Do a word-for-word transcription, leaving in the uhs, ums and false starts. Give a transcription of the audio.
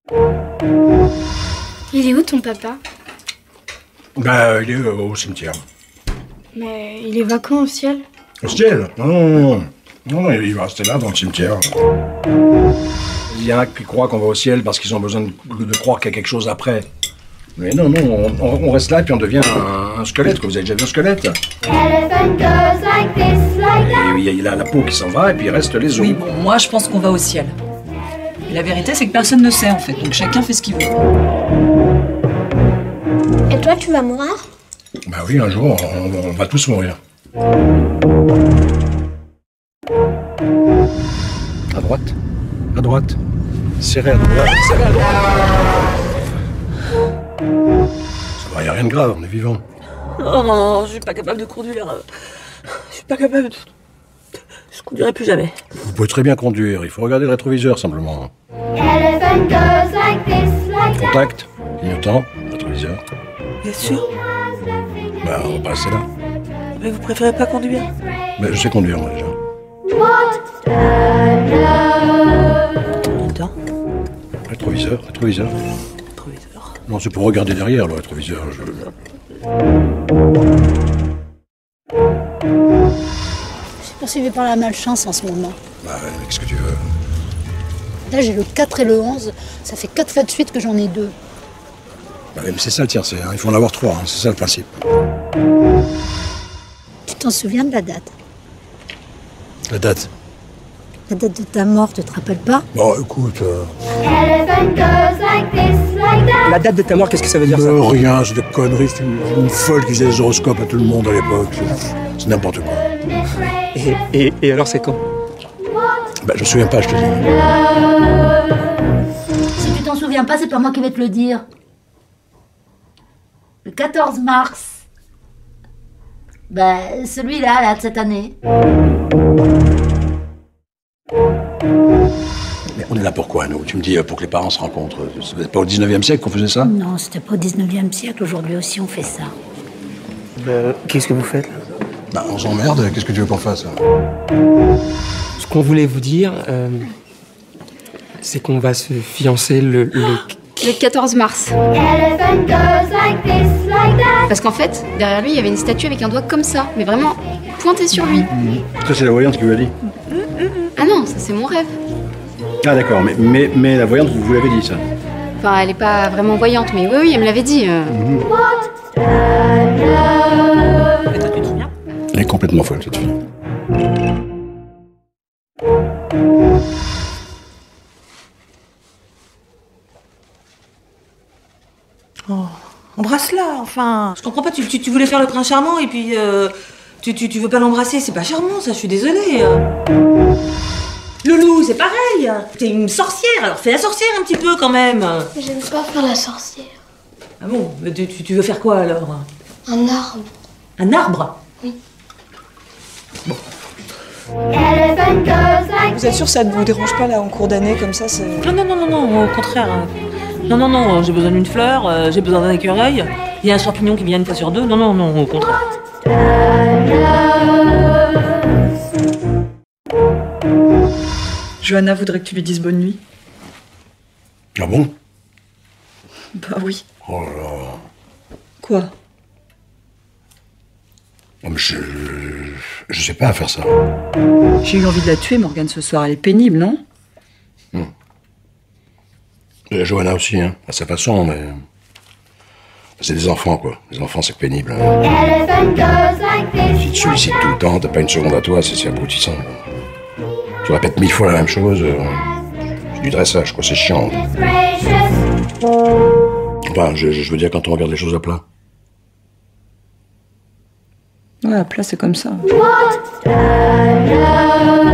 Il est où ton papa? Bah, il est euh, au cimetière. Mais il est vacant au ciel? Au ciel? Non, non, non. Non, non, il va rester là, dans le cimetière. Il y en a qui croient qu'on va au ciel parce qu'ils ont besoin de, de croire qu'il y a quelque chose après. Mais non, non, on, on reste là et puis on devient un, un squelette. Vous avez déjà vu un squelette? Et il y a la, la peau qui s'en va et puis il reste les os. Oui, bon, moi je pense qu'on va au ciel. Et la vérité, c'est que personne ne sait en fait, donc chacun fait ce qu'il veut. Et toi, tu vas mourir? Bah oui, un jour, on, on va tous mourir. À droite. À droite. Serré à droite. Serré à droite. Ça va, y a rien de grave, on est vivant. Non, non, non, je suis pas capable de conduire. Je suis pas capable de... Je conduirai plus jamais. Vous pouvez très bien conduire, il faut regarder le rétroviseur simplement. Contact, clignotant, rétroviseur. Bien sûr. Bah, on va passer là. Mais vous préférez pas conduire? Mais je sais conduire, moi, déjà. Attends. Rétroviseur, rétroviseur. Rétroviseur. Non, c'est pour regarder derrière, le rétroviseur. Je... Je suis poursuivi par la malchance en ce moment. Bah, qu'est-ce que tu veux? Là, j'ai le quatre et le onze. Ça fait quatre fois de suite que j'en ai deux. Bah, mais c'est ça le tiercé, hein. Il faut en avoir trois, hein. C'est ça le principe. Tu t'en souviens de la date? La date? La date de ta mort, tu te rappelles pas? Bon, écoute... Euh... La date de ta mort, qu'est-ce que ça veut dire, ça? euh, Rien, c'est des conneries. C'est une, une folle qui faisait des horoscopes à tout le monde à l'époque. C'est n'importe quoi. Et, et, et alors, c'est quand? Bah, je me souviens pas, je te dis. Si tu t'en souviens pas, c'est pas moi qui vais te le dire. Le quatorze mars. Bah, celui-là, là, de cette année. Mais on est là pourquoi, nous? Tu me dis, pour que les parents se rencontrent. C'est pas au dix-neuvième siècle qu'on faisait ça? Non, c'était pas au dix-neuvième siècle. Aujourd'hui aussi, on fait ça. Euh, Qu'est-ce que vous faites, là? Bah, on s'emmerde. Qu'est-ce que tu veux qu'on fasse? Ce qu'on voulait vous dire, euh, c'est qu'on va se fiancer le... le... Le quatorze mars. Parce qu'en fait, derrière lui, il y avait une statue avec un doigt comme ça, mais vraiment pointé sur lui. Mmh. Ça, c'est la voyante qui vous l'a dit? Ah non, ça c'est mon rêve. Ah d'accord, mais, mais, mais la voyante, vous, vous l'avez dit, ça? Enfin, elle est pas vraiment voyante, mais oui, oui, elle me l'avait dit. Euh... Mmh. Et toi, tu te souviens? Elle est complètement folle, cette fille. Oh, embrasse-la, enfin. Je comprends pas, tu, tu, tu voulais faire le prince charmant et puis euh, tu, tu, tu veux pas l'embrasser, c'est pas charmant ça, je suis désolée. Loulou, c'est pareil. T'es une sorcière, alors fais la sorcière un petit peu quand même. J'aime pas faire la sorcière. Ah bon, mais tu, tu veux faire quoi alors? Un arbre. Un arbre? Oui. Bon. Vous êtes sûr que ça ne vous dérange pas là en cours d'année comme ça? Non, non, non, non, non, au contraire. Non, non, non, j'ai besoin d'une fleur, euh, j'ai besoin d'un écureuil, il y a un champignon qui vient une fois sur deux. Non, non, non, au contraire. Johanna voudrait que tu lui dises bonne nuit. Ah bon? Bah oui. Oh là là. Quoi? Oh, mais je... Je sais pas faire ça. J'ai eu envie de la tuer, Morgane, ce soir. Elle est pénible, non? Hmm. Et Johanna aussi, hein, à sa façon, mais... C'est des enfants, quoi. Les enfants, c'est pénible. Hein. Si tu sollicites tout le temps, t'as pas une seconde à toi, c'est abrutissant. Tu répètes mille fois la même chose. Euh... C'est du dressage, quoi, c'est chiant. Enfin, je, je veux dire quand on regarde les choses à plat. Ouais, à plat, c'est comme ça. What